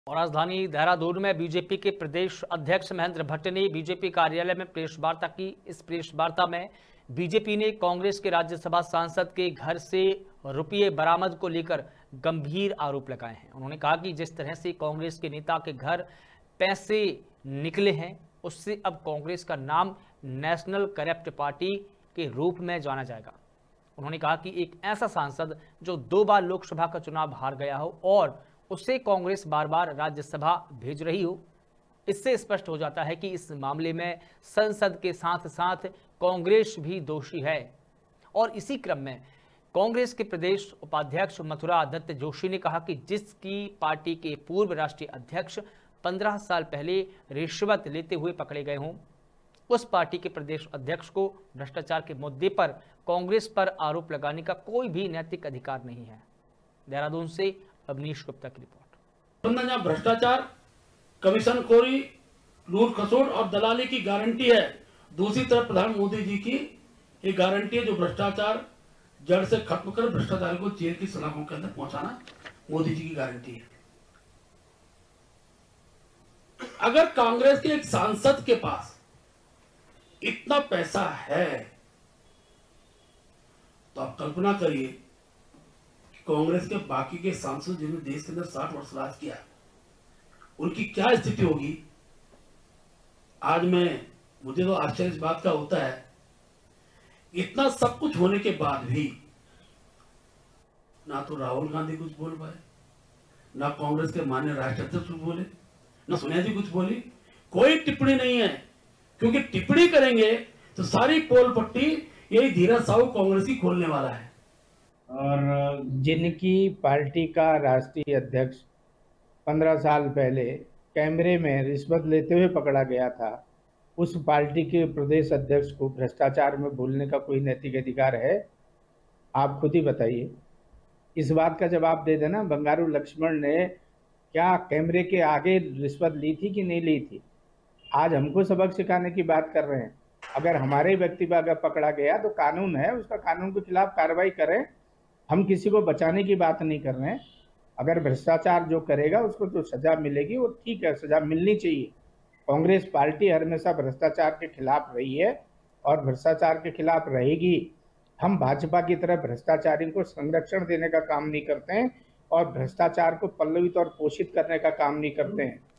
और राजधानी देहरादून में बीजेपी के प्रदेश अध्यक्ष महेंद्र भट्ट ने बीजेपी कार्यालय में प्रेस वार्ता की। इस प्रेस वार्ता में बीजेपी ने कांग्रेस के राज्यसभा सांसद के घर से रुपये बरामद को लेकर गंभीर आरोप लगाए हैं। उन्होंने कहा कि जिस तरह से कांग्रेस के नेता के घर पैसे निकले हैं, उससे अब कांग्रेस का नाम नेशनल करप्ट पार्टी के रूप में जाना जाएगा। उन्होंने कहा कि एक ऐसा सांसद जो 2 बार लोकसभा का चुनाव हार गया हो और उससे कांग्रेस बार बार राज्यसभा भेज रही हो, इससे स्पष्ट हो जाता है कि इस मामले में संसद के साथ साथ कांग्रेस भी दोषी है। और इसी क्रम में कांग्रेस के प्रदेश उपाध्यक्ष मथुरा दत्त जोशी ने कहा कि जिसकी पार्टी के पूर्व राष्ट्रीय अध्यक्ष 15 साल पहले रिश्वत लेते हुए पकड़े गए हों, उस पार्टी के प्रदेश अध्यक्ष को भ्रष्टाचार के मुद्दे पर कांग्रेस पर आरोप लगाने का कोई भी नैतिक अधिकार नहीं है। देहरादून से अवनीश गुप्ता की रिपोर्ट। जहां भ्रष्टाचार, कमीशनखोरी, लूट खसोट और दलाली की गारंटी है, दूसरी तरफ प्रधान मोदी जी की एक गारंटी है जो भ्रष्टाचार जड़ से खत्म कर भ्रष्टाचार को जेल की सलाखों के अंदर पहुंचाना मोदी जी की गारंटी है। अगर कांग्रेस के एक सांसद के पास इतना पैसा है तो आप कल्पना करिए कांग्रेस के बाकी के सांसद जिन्होंने देश के अंदर 60 वर्ष राज किया, उनकी क्या स्थिति होगी। आज मुझे तो आश्चर्य इस बात का होता है, इतना सब कुछ होने के बाद भी ना तो राहुल गांधी कुछ बोल पाए, ना कांग्रेस के माननीय राष्ट्रीय अध्यक्ष कुछ बोले, ना सोनिया जी कुछ बोली, कोई टिप्पणी नहीं है। क्योंकि टिप्पणी करेंगे तो सारी पोल पट्टी यही धीरज साहू कांग्रेस की खोलने वाला है। और जिनकी पार्टी का राष्ट्रीय अध्यक्ष 15 साल पहले कैमरे में रिश्वत लेते हुए पकड़ा गया था, उस पार्टी के प्रदेश अध्यक्ष को भ्रष्टाचार में भूलने का कोई नैतिक अधिकार है? आप खुद ही बताइए। इस बात का जवाब दे देना, बंगारू लक्ष्मण ने क्या कैमरे के आगे रिश्वत ली थी कि नहीं ली थी? आज हमको सबक सिखाने की बात कर रहे हैं। अगर हमारे व्यक्ति पर अगर पकड़ा गया तो कानून है, उसका कानून के खिलाफ कार्रवाई करें। हम किसी को बचाने की बात नहीं कर रहे हैं। अगर भ्रष्टाचार जो करेगा उसको जो सजा मिलेगी वो ठीक है, सजा मिलनी चाहिए। कांग्रेस पार्टी हमेशा भ्रष्टाचार के खिलाफ रही है और भ्रष्टाचार के खिलाफ रहेगी। हम भाजपा की तरह भ्रष्टाचारी को संरक्षण देने का काम नहीं करते हैं और भ्रष्टाचार को पल्लवित और पोषित करने का काम नहीं करते हैं।